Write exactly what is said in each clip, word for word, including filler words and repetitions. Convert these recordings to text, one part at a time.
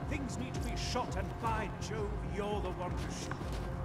Things need to be shot, and by Jove, you're the one to shoot.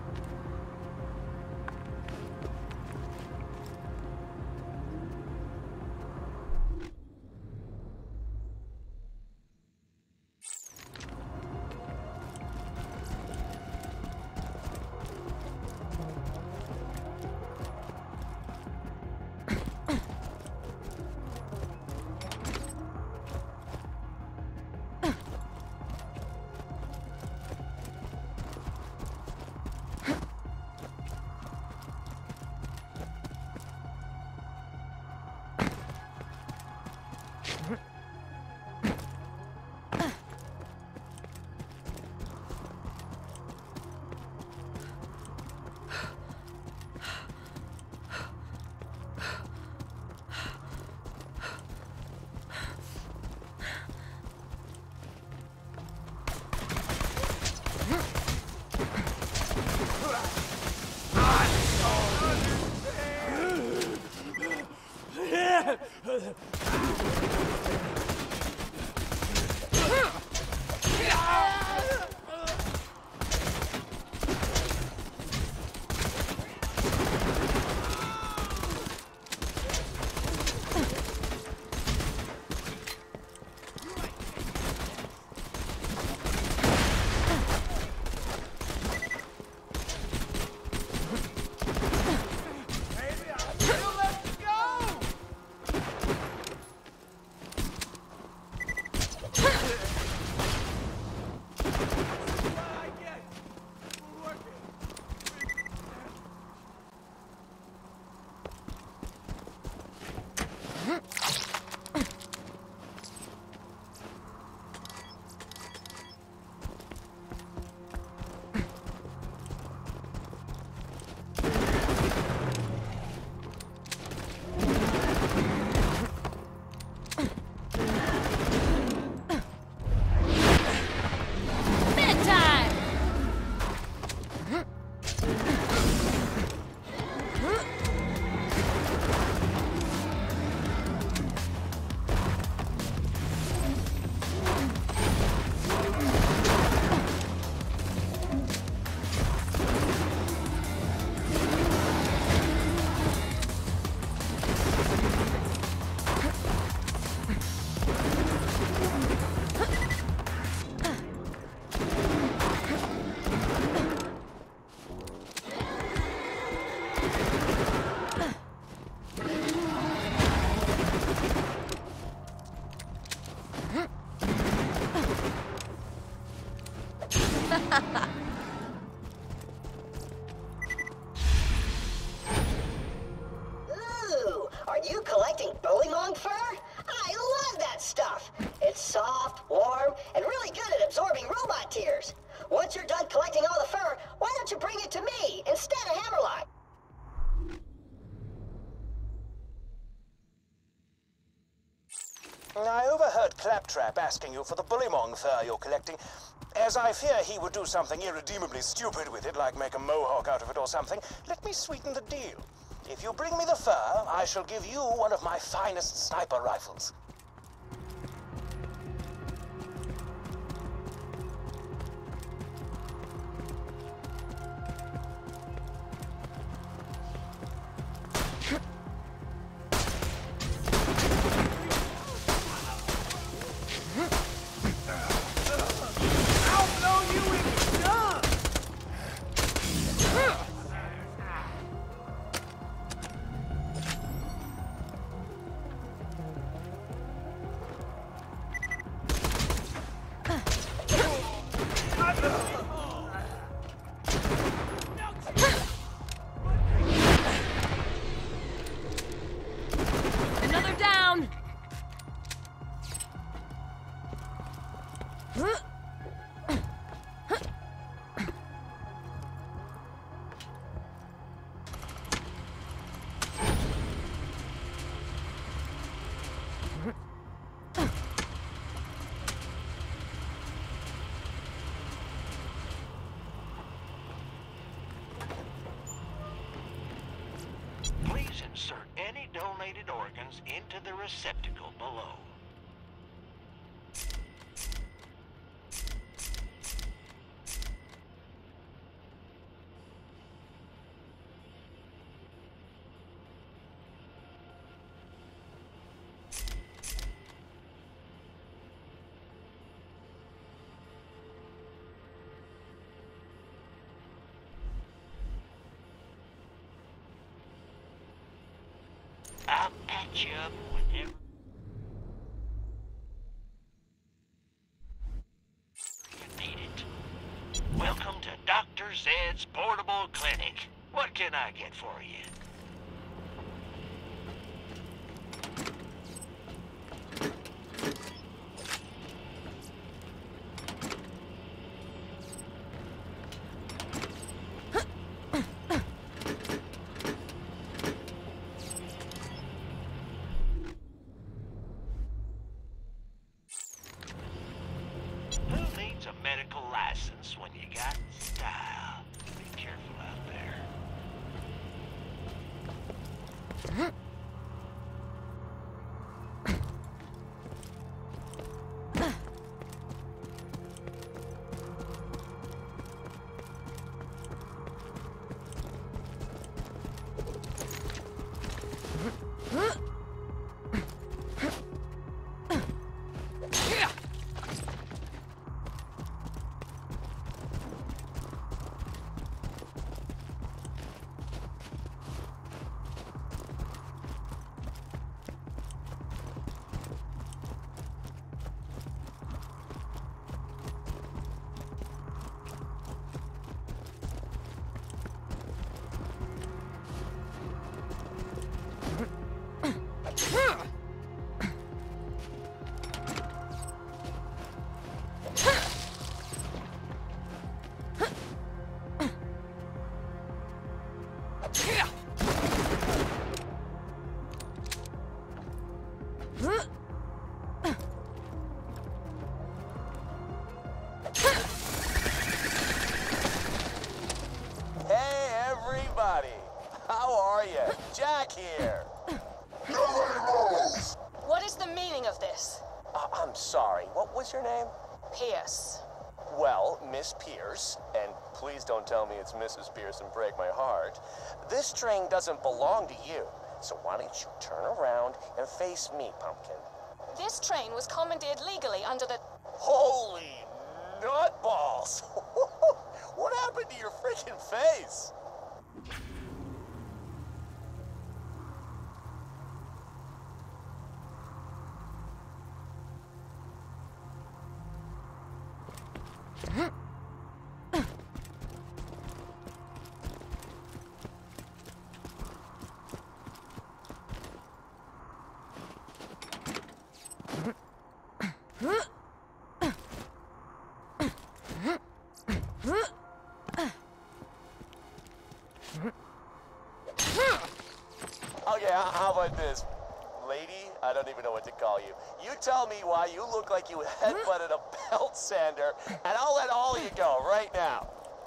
Ooh, are you collecting bullymong fur? I love that stuff. It's soft, warm, and really good at absorbing robot tears. Once you're done collecting all the fur, why don't you bring it to me instead of Hammerlock? I overheard Claptrap asking you for the bullymong fur you're collecting. As I fear he would do something irredeemably stupid with it, like make a mohawk out of it or something, let me sweeten the deal. If you bring me the fur, I shall give you one of my finest sniper rifles. Another down! Please insert any donated organs into the receptacle below. I'm at you whenever you need it. Welcome to Doctor Zed's Portable Clinic. What can I get for you? Who needs a medical license when you got style? Be careful out there. Hey, everybody! How are you? Jack here. What is the meaning of this? Uh, I'm sorry. What was your name? Pierce. Well, Miss Pierce, and please don't tell me it's Missus Pierce and break my heart. This train doesn't belong to you, so why don't you turn around and face me, Pumpkin? This train was commandeered legally under the... Holy nutballs! What happened to your freaking face? Okay, how about this? Lady, I don't even know what to call you. You tell me why you look like you headbutted a belt sander, and I'll let all of you go right now.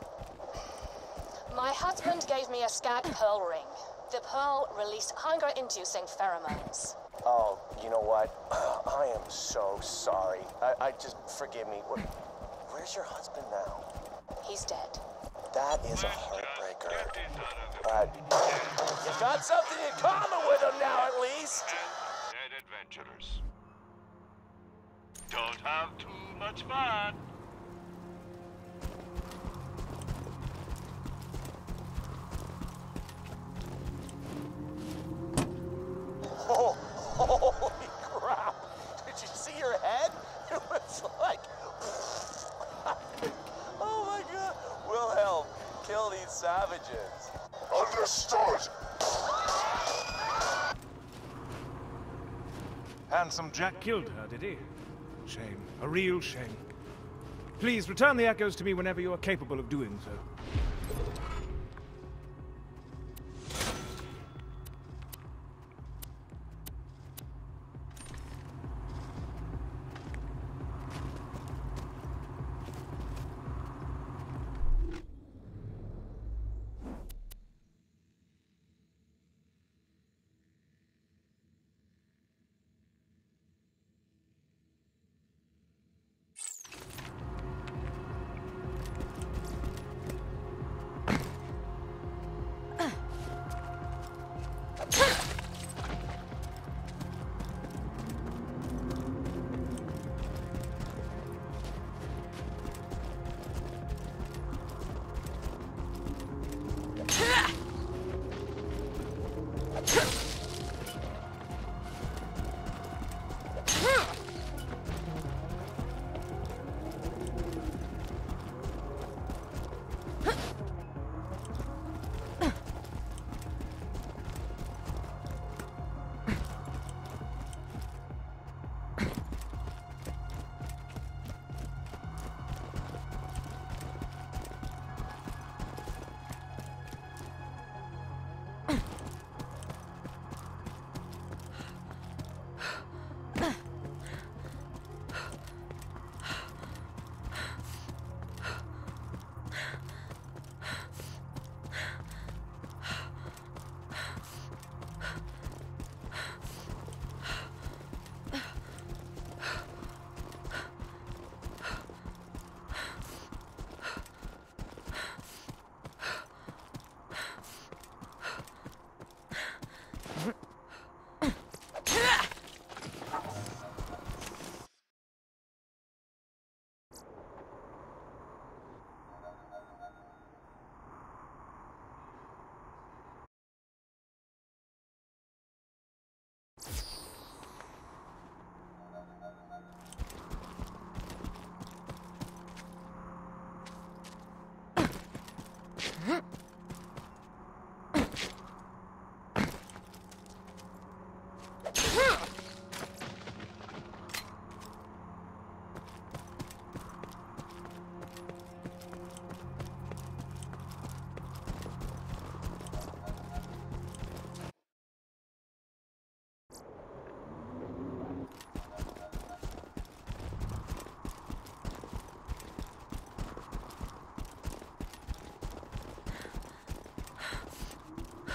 My husband gave me a scat pearl ring. The pearl released hunger-inducing pheromones. Oh, you know what? I am so sorry. I, I just, forgive me. Where, where's your husband now? He's dead. That is a heartbreaker. But you got something in common with him now, at least. Dead adventurers. Don't have too much fun. Oh, holy crap. Did you see your head? It was like... Oh my god. Wilhelm, kill these savages. Understood. Handsome Jack killed her, did he? Shame. A real shame. Please return the echoes to me whenever you are capable of doing so.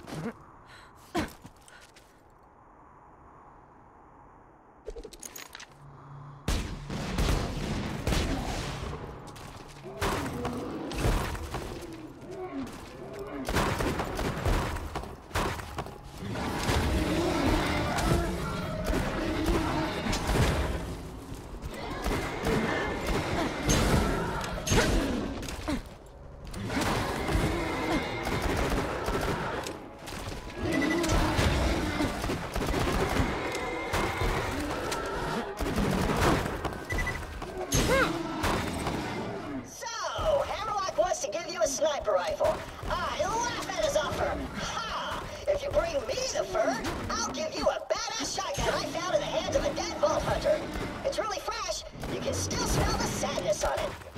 Sniper rifle. I laugh at his offer. Ha! If you bring me the fur, I'll give you a badass shotgun I found in the hands of a dead vault hunter. It's really fresh. You can still smell the sadness on it.